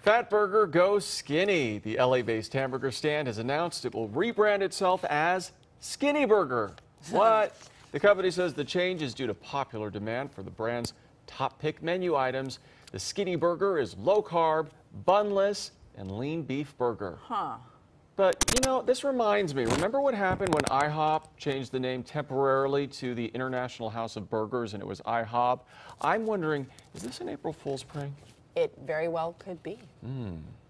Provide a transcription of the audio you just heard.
Fatburger goes skinny. The LA-based hamburger stand has announced it will rebrand itself as Skinnyburger. What? The company says the change is due to popular demand for the brand's top pick menu items. The Skinnyburger is low carb, bunless, and lean beef burger. But, you know, this reminds me, remember what happened when IHOP changed the name temporarily to the International House of Burgers and it was IHOP? I'm wondering, is this an April Fool's prank? It very well could be.